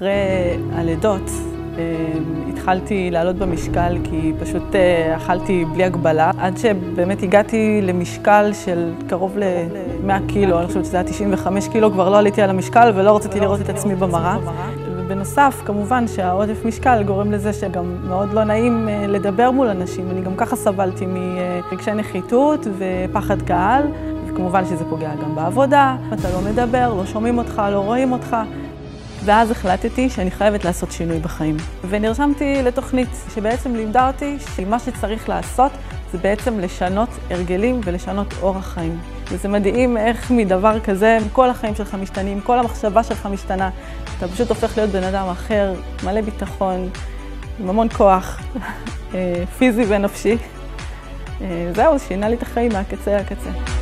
אחרי הלידות התחלתי לעלות במשקל כי פשוט אכלתי בלי הגבלה, עד שבאמת הגעתי למשקל של קרוב ל-100 קילו, אני חושבת שזה היה 95 קילו, כבר לא עליתי על המשקל ולא רציתי לראות את עצמי במראה. ובנוסף, כמובן שהעודף משקל גורם לזה שגם מאוד לא נעים לדבר מול אנשים. אני גם ככה סבלתי מרגשי נחיתות ופחד קהל, וכמובן שזה פוגע גם בעבודה. אתה לא מדבר, לא שומעים אותך, לא רואים אותך. ואז החלטתי שאני חייבת לעשות שינוי בחיים. ונרשמתי לתוכנית שבעצם לימדה אותי שמה שצריך לעשות זה בעצם לשנות הרגלים ולשנות אורח חיים. וזה מדהים איך מדבר כזה, כל החיים שלך משתנים, כל המחשבה שלך משתנה. אתה פשוט הופך להיות בן אדם אחר, מלא ביטחון, עם המון כוח, פיזי ונפשי. זהו, שינה לי את החיים מהקצה לקצה.